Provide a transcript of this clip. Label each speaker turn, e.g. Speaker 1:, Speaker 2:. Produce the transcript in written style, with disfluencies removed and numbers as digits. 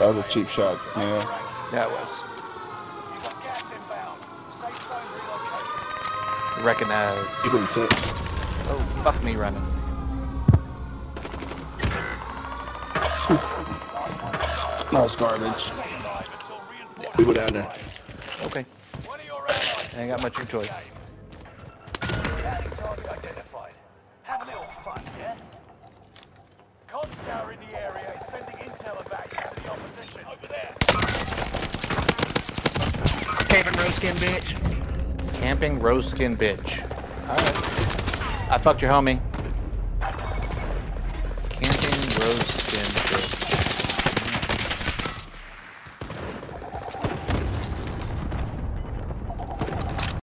Speaker 1: That was a cheap shot, man.
Speaker 2: That was. Recognize.
Speaker 1: You couldn't take.
Speaker 2: Oh, fuck me running.
Speaker 1: No, it's garbage.
Speaker 2: Yeah.
Speaker 1: We go down there.
Speaker 2: Okay. I ain't got much of a choice.
Speaker 3: Target identified. Have a little fun, yeah? Comstar in the area is sending intel about you to the opposition. Over there.
Speaker 4: Camping rose-skin bitch.
Speaker 2: Camping rose skin bitch. Alright. I fucked your homie.